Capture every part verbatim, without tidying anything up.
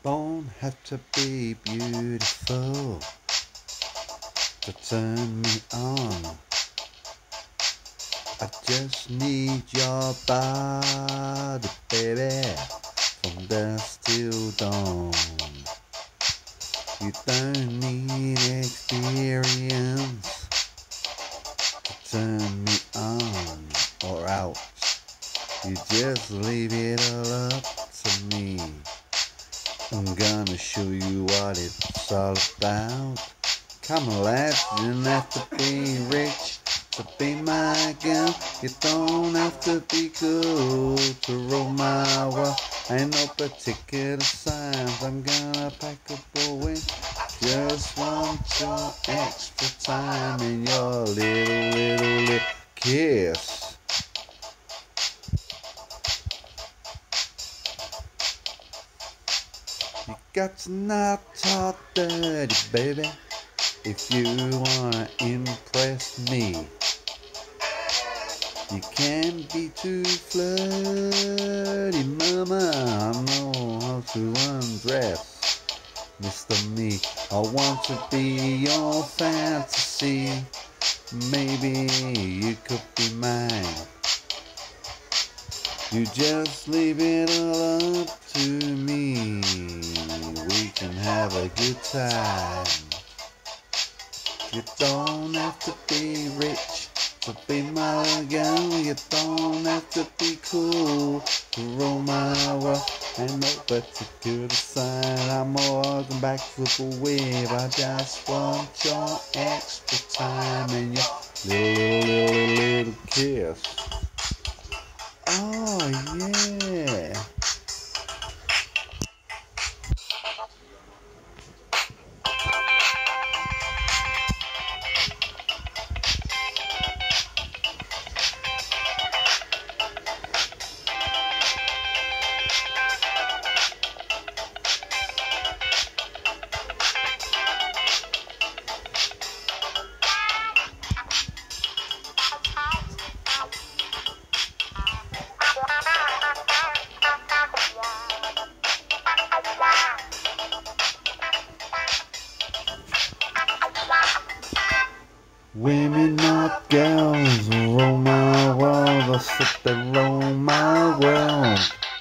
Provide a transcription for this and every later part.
Don't have to be beautiful to turn me on. I just need your body, baby, from dusk till dawn. You don't need experience to turn me on or out. You just leave it all up to me. I'm gonna show you what it's all about. Come on, lads, you don't have to be rich to be my girl. You don't have to be cool to roll my world. Ain't no particular signs I'm gonna pack a bow in. Just want your extra time and your little, little, little kiss. You got to not talk dirty, baby, if you wanna impress me. You can't be too flirty, mama. I know how to undress, Mister Me. I want to be your fantasy. Maybe you could be mine. You just leave it all up to me. We can have a good time. You don't have to be rich to be my girl. You don't have to be cool to roll my world. Ain't no particular sign I'm walking back to the wave. I just want your extra time and your little, little, little, little kiss. Oh yeah. Women, not girls, roll my world. I said they roll my world.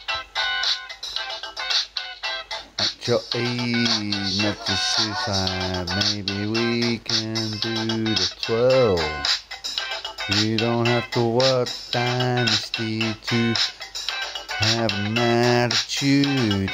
At your age, not to suicide, maybe we can do the twirl. You don't have to work dynasty to have an attitude.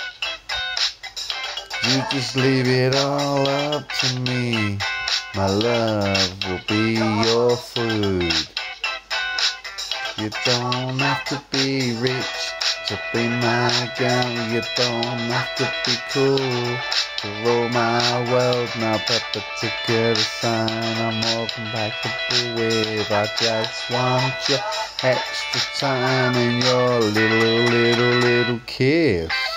You just leave it all up to me. My love will be your food. You don't have to be rich to be my girl. You don't have to be cool to roll my world. Now that particular sign I'm walking back up the wave. I just want your extra time and your little, little, little kiss.